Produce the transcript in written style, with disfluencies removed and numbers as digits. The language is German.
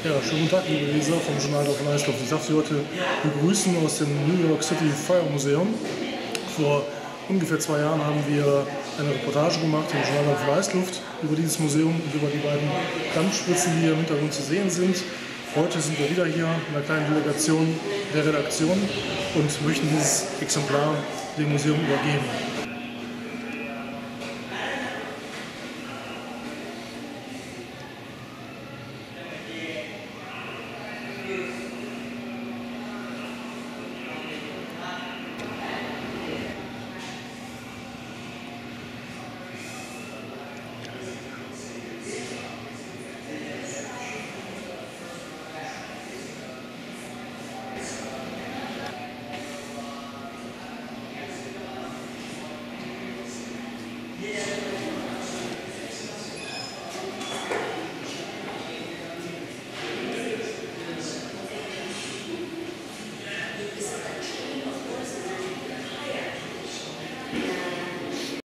Ja, schönen guten Tag, liebe Leser vom Journal auf Leistung. Ich darf Sie heute begrüßen aus dem New York City Fire Museum. Vor ungefähr 2 Jahren haben wir eine Reportage gemacht im Journal auf Leistluft über dieses Museum und über die beiden Dampfspritzen, die hier im Hintergrund zu sehen sind. Heute sind wir wieder hier in einer kleinen Delegation der Redaktion und möchten dieses Exemplar dem Museum übergeben.